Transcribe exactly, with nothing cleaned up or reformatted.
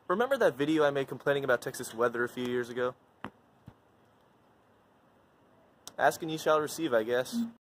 Remember that video I made complaining about Texas weather a few years ago? Ask and you shall receive, I guess.